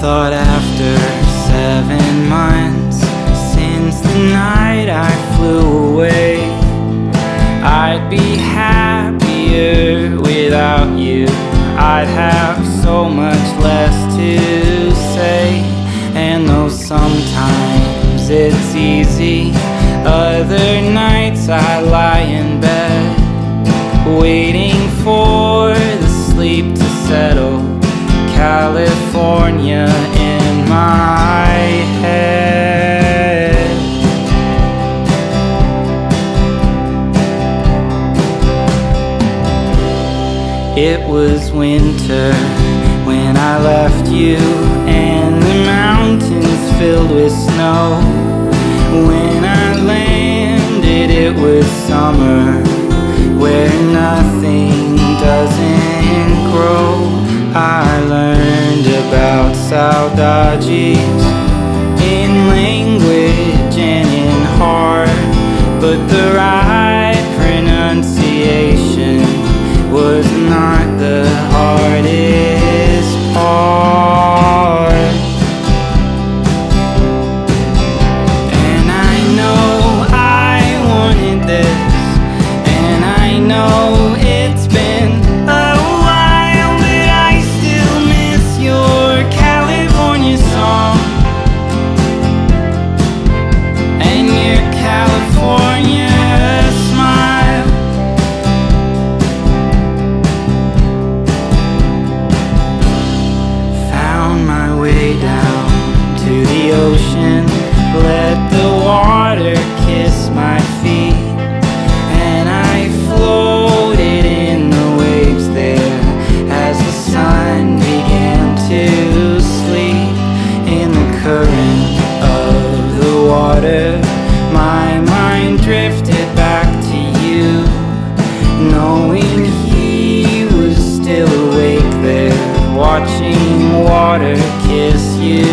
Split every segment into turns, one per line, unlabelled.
thought after 7 months since the night I flew away, I'd be happier without you. I'd have so much less to say. And though sometimes it's easy, other nights I lie in bed waiting for the sleep to settle. California in my head. It was winter when I left you, and the mountains filled with snow. When I landed, it was summer, where nothing doesn't grow. I learned about saudades in language and in heart, but the right pronunciation was not the hardest part. And I know I wanted this, and I know it's been a while, but I still miss your California song and your California smile. Found my way down to the ocean, let the water kiss my feet, and I floated in the waves there as the sun began to sleep. In the current of the water, my mind drifted back to you, knowing he was still awake there, watching water kiss you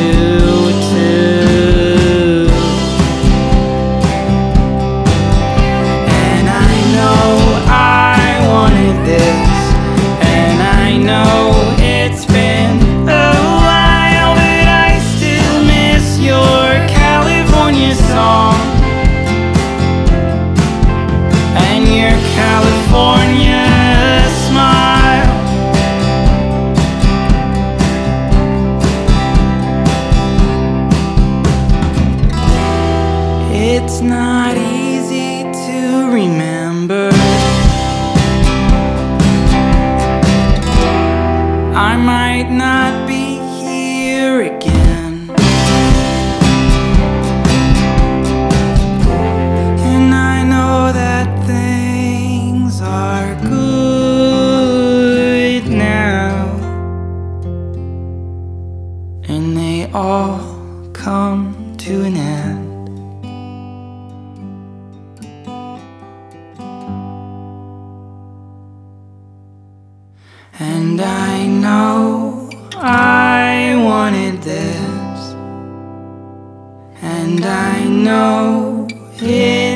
too. And I know I wanted this, and I know it's been a while, but I still miss your California song and your California smile. It's not easy to remember. I might not be here again, and I know that things are good now, and they all come to an end. And I know I wanted this, and I know it